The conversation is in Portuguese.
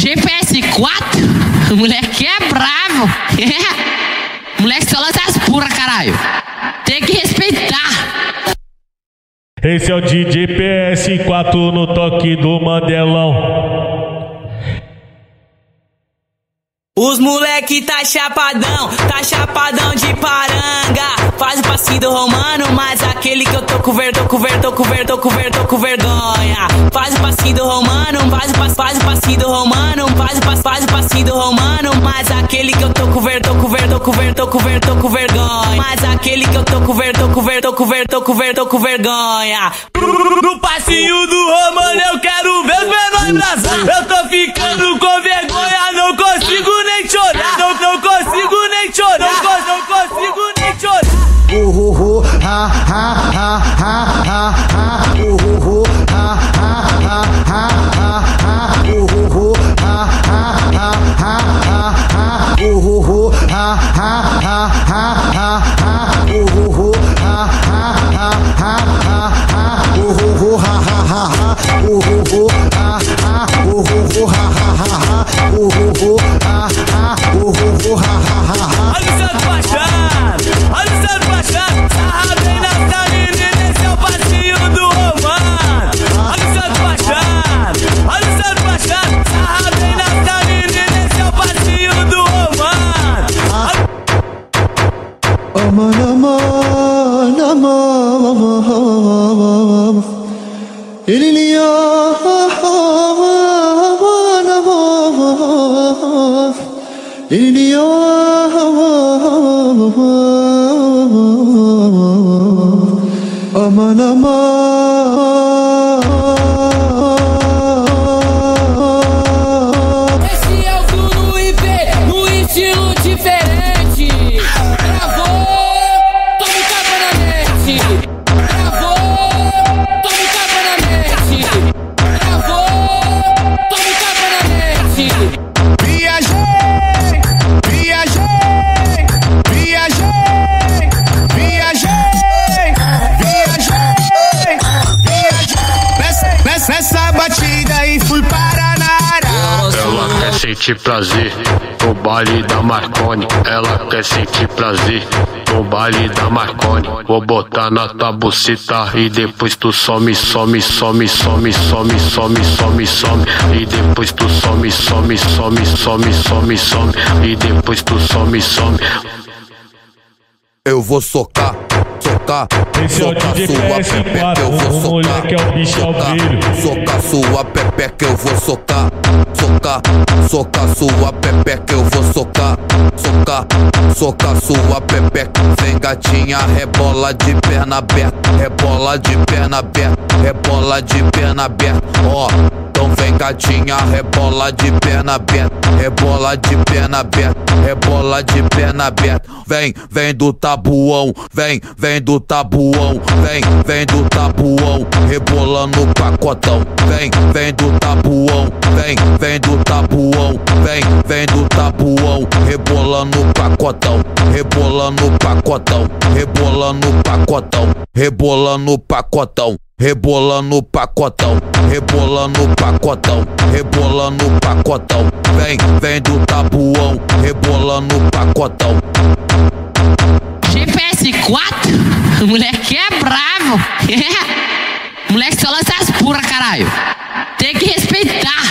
GPS 4? Moleque é bravo. Moleque só lança as porra, caralho. Tem que respeitar. Esse é o DJ PS4 no toque do Mandelão. Os moleque tá chapadão de paranga. Faz o passinho do romano, mas aquele que eu tô com vergonha. Faz o passinho do romano, faz o passinho do romano, faz o passinho do romano, mas aquele que eu tô com vergonha. Mas aquele que eu tô com vergonha. No passinho do romano eu quero ver os menores embrasar. Eu tô ficando com vergonha, não consigo nem chorar. Não consigo nem chorar. Não consigo nem chorar. Esse é o Bruno IP no estilo diferente. Travou, tome tapa na net. Travou, tome tapa na net. Travou, tome tapa na net. Nessa batida e fui parar na área. Ela quer sentir prazer no baile da Marconi. Ela quer sentir prazer no baile da Marconi. Vou botar na tua buceta e depois tu some. E depois tu some. E depois tu some. Eu vou socar. Esse é o DJ PS4, o moleque é o bicho alveiro. Socar sua pepeca, eu vou socar. Socar sua pepeca, eu vou socar. Socar sua pepeca. Vem gatinha, rebola de perna aberta. Rebola de perna aberta. Ó, então vem gatinha, rebola de perna aberta. Rebola de perna aberta. Vem do tabuão, vem do tabuão, vem do tabuão, rebolando o pacotão. Vem do tabuão, vem do tabuão, vem do tabuão, rebolando o pacotão, rebolando o pacotão, rebolando o pacotão, rebolando o pacotão. Rebolando o pacotão, rebolando o pacotão, rebolando o pacotão. Vem do tabuão, rebolando o pacotão. GPS 4? Moleque é bravo. Moleque só lança as porra, caralho. Tem que respeitar.